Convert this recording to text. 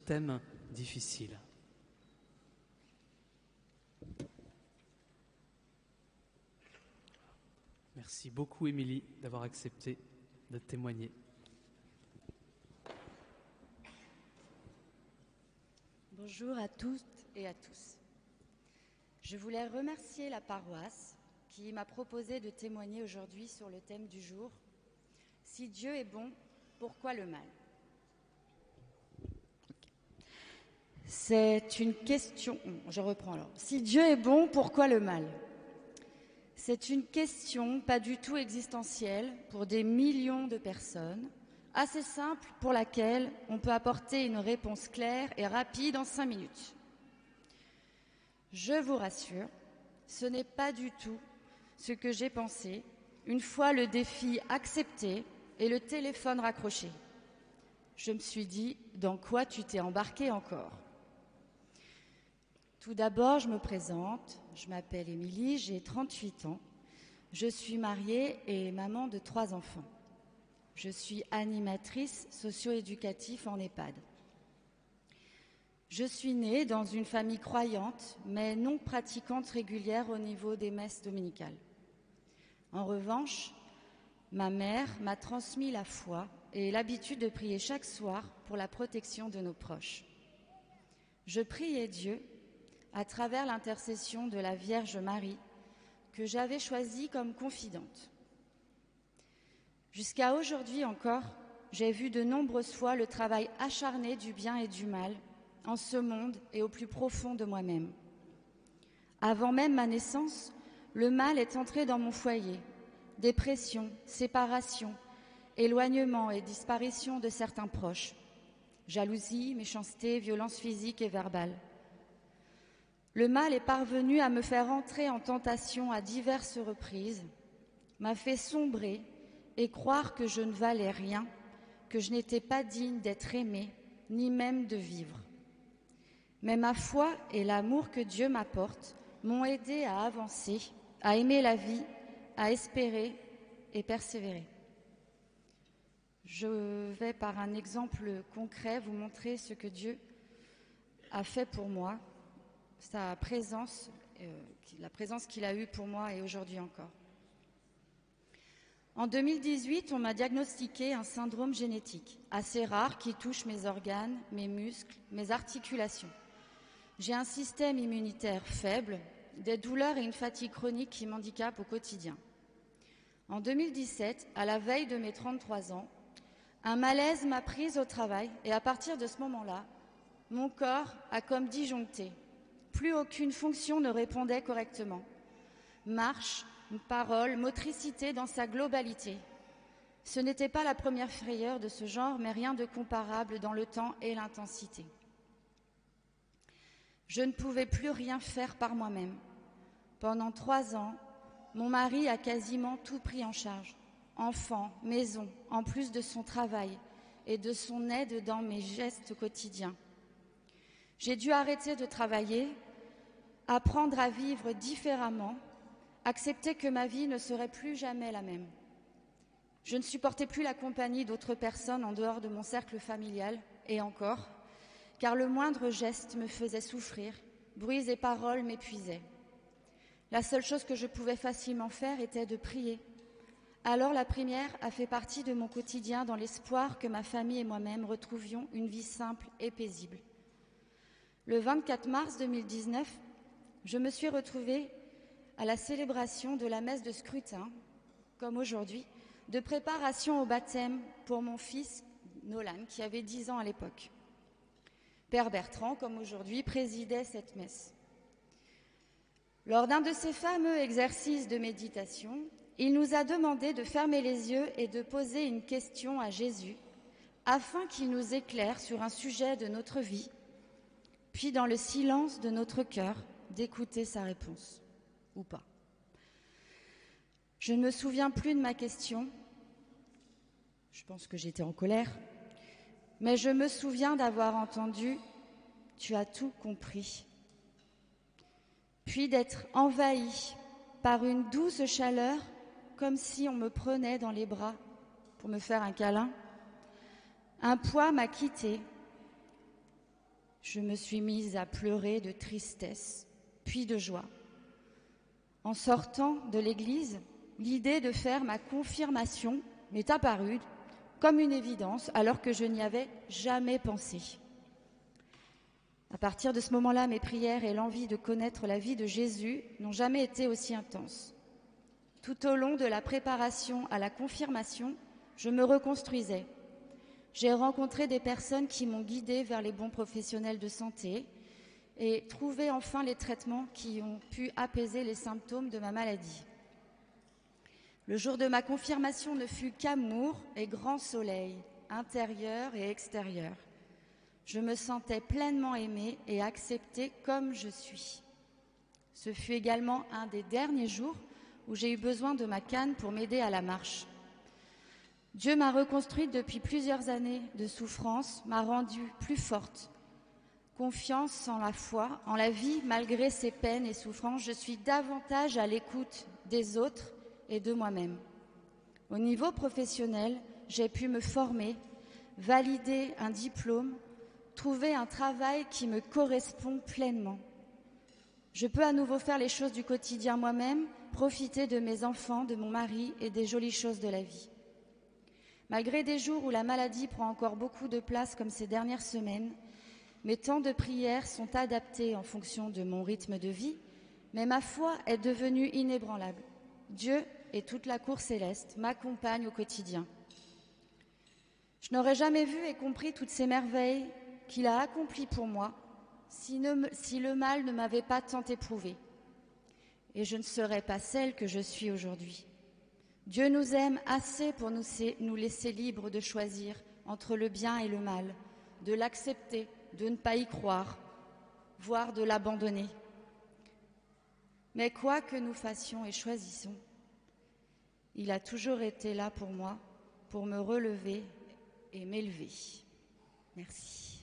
thème difficile. Merci beaucoup, Émilie, d'avoir accepté de témoigner. Bonjour à toutes et à tous. Je voulais remercier la paroisse qui m'a proposé de témoigner aujourd'hui sur le thème du jour. Si Dieu est bon, pourquoi le mal ? C'est une question. Je reprends alors. Si Dieu est bon, pourquoi le mal ? C'est une question pas du tout existentielle pour des millions de personnes, assez simple pour laquelle on peut apporter une réponse claire et rapide en 5 minutes. Je vous rassure, ce n'est pas du tout ce que j'ai pensé une fois le défi accepté et le téléphone raccroché. Je me suis dit, dans quoi tu t'es embarqué encore ? Tout d'abord, je me présente, je m'appelle Émilie, j'ai 38 ans, je suis mariée et maman de 3 enfants. Je suis animatrice socio-éducative en EHPAD. Je suis née dans une famille croyante, mais non pratiquante régulière au niveau des messes dominicales. En revanche, ma mère m'a transmis la foi et l'habitude de prier chaque soir pour la protection de nos proches. Je priais Dieu à travers l'intercession de la Vierge Marie, que j'avais choisie comme confidente. Jusqu'à aujourd'hui encore, j'ai vu de nombreuses fois le travail acharné du bien et du mal en ce monde et au plus profond de moi-même. Avant même ma naissance, le mal est entré dans mon foyer. Dépression, séparation, éloignement et disparition de certains proches. Jalousie, méchanceté, violence physique et verbale. Le mal est parvenu à me faire entrer en tentation à diverses reprises, m'a fait sombrer et croire que je ne valais rien, que je n'étais pas digne d'être aimée, ni même de vivre. Mais ma foi et l'amour que Dieu m'apporte m'ont aidée à avancer, à aimer la vie, à espérer et persévérer. Je vais par un exemple concret vous montrer ce que Dieu a fait pour moi, sa présence, la présence qu'il a eue pour moi et aujourd'hui encore. En 2018, on m'a diagnostiqué un syndrome génétique assez rare qui touche mes organes, mes muscles, mes articulations. J'ai un système immunitaire faible, des douleurs et une fatigue chronique qui m'handicapent au quotidien. En 2017, à la veille de mes 33 ans, un malaise m'a prise au travail et à partir de ce moment-là, mon corps a comme disjoncté. Plus aucune fonction ne répondait correctement. Marche, parole, motricité dans sa globalité. Ce n'était pas la première frayeur de ce genre, mais rien de comparable dans le temps et l'intensité. Je ne pouvais plus rien faire par moi-même. Pendant 3 ans, mon mari a quasiment tout pris en charge. Enfants, maison, en plus de son travail et de son aide dans mes gestes quotidiens. J'ai dû arrêter de travailler, apprendre à vivre différemment, accepter que ma vie ne serait plus jamais la même. Je ne supportais plus la compagnie d'autres personnes en dehors de mon cercle familial, et encore, car le moindre geste me faisait souffrir, bruits et paroles m'épuisaient. La seule chose que je pouvais facilement faire était de prier. Alors la prière a fait partie de mon quotidien dans l'espoir que ma famille et moi-même retrouvions une vie simple et paisible. Le 24 mars 2019, je me suis retrouvée à la célébration de la messe de scrutin, comme aujourd'hui, de préparation au baptême pour mon fils Nolan, qui avait 10 ans à l'époque. Père Bertrand, comme aujourd'hui, présidait cette messe. Lors d'un de ces fameux exercices de méditation, il nous a demandé de fermer les yeux et de poser une question à Jésus, afin qu'il nous éclaire sur un sujet de notre vie, puis dans le silence de notre cœur, d'écouter sa réponse, ou pas. Je ne me souviens plus de ma question, je pense que j'étais en colère, mais je me souviens d'avoir entendu « Tu as tout compris », puis d'être envahie par une douce chaleur, comme si on me prenait dans les bras pour me faire un câlin. Un poids m'a quittée. Je me suis mise à pleurer de tristesse, puis de joie. En sortant de l'église, l'idée de faire ma confirmation m'est apparue comme une évidence alors que je n'y avais jamais pensé. À partir de ce moment-là, mes prières et l'envie de connaître la vie de Jésus n'ont jamais été aussi intenses. Tout au long de la préparation à la confirmation, je me reconstruisais. J'ai rencontré des personnes qui m'ont guidée vers les bons professionnels de santé et trouvé enfin les traitements qui ont pu apaiser les symptômes de ma maladie. Le jour de ma confirmation ne fut qu'amour et grand soleil, intérieur et extérieur. Je me sentais pleinement aimée et acceptée comme je suis. Ce fut également un des derniers jours où j'ai eu besoin de ma canne pour m'aider à la marche. Dieu m'a reconstruite depuis plusieurs années de souffrance, m'a rendue plus forte. Confiance en la foi, en la vie, malgré ses peines et souffrances, je suis davantage à l'écoute des autres et de moi-même. Au niveau professionnel, j'ai pu me former, valider un diplôme, trouver un travail qui me correspond pleinement. Je peux à nouveau faire les choses du quotidien moi-même, profiter de mes enfants, de mon mari et des jolies choses de la vie. Malgré des jours où la maladie prend encore beaucoup de place comme ces dernières semaines, mes temps de prière sont adaptés en fonction de mon rythme de vie, mais ma foi est devenue inébranlable. Dieu et toute la cour céleste m'accompagnent au quotidien. Je n'aurais jamais vu et compris toutes ces merveilles qu'il a accomplies pour moi si le mal ne m'avait pas tant éprouvée. Et je ne serais pas celle que je suis aujourd'hui. Dieu nous aime assez pour nous laisser libres de choisir entre le bien et le mal, de l'accepter, de ne pas y croire, voire de l'abandonner. Mais quoi que nous fassions et choisissons, il a toujours été là pour moi, pour me relever et m'élever. Merci.